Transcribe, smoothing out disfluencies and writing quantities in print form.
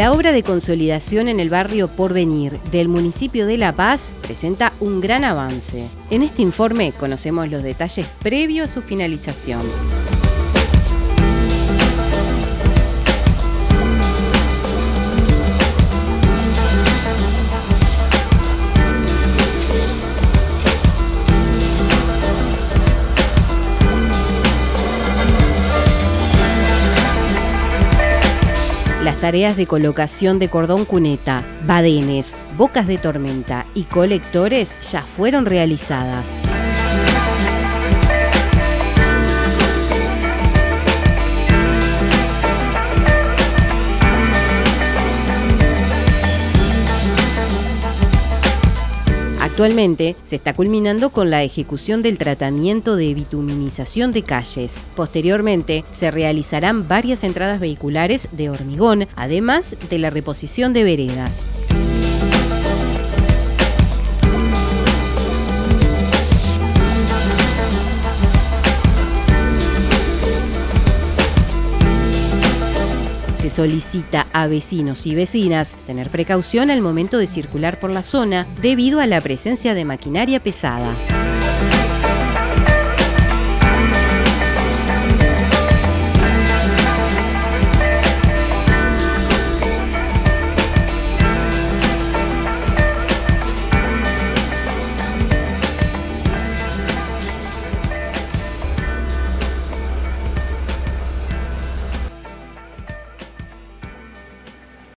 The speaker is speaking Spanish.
La obra de consolidación en el barrio Porvenir del municipio de La Paz presenta un gran avance. En este informe conocemos los detalles previos a su finalización. Las tareas de colocación de cordón cuneta, badenes, bocas de tormenta y colectores ya fueron realizadas. Actualmente se está culminando con la ejecución del tratamiento de bituminización de calles. Posteriormente se realizarán varias entradas vehiculares de hormigón, además de la reposición de veredas. Se solicita a vecinos y vecinas tener precaución al momento de circular por la zona debido a la presencia de maquinaria pesada.